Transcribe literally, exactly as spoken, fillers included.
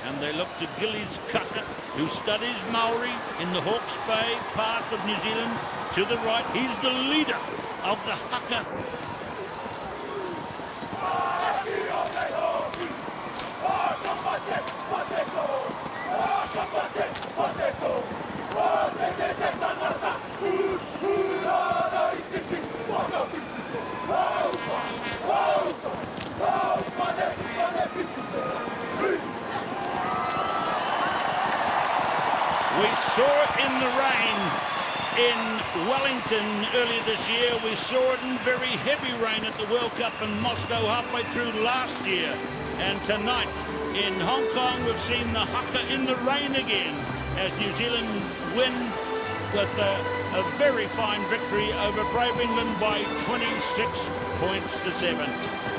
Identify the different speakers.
Speaker 1: And they look to Gillies Kaka, who studies Maori in the Hawke's Bay part of New Zealand. To the right, he's the leader of the haka. We saw it in the rain in Wellington earlier this year. We saw it in very heavy rain at the World Cup in Moscow halfway through last year. And tonight in Hong Kong, we've seen the haka in the rain again as New Zealand win with a, a very fine victory over Brave England by twenty-six points to seven.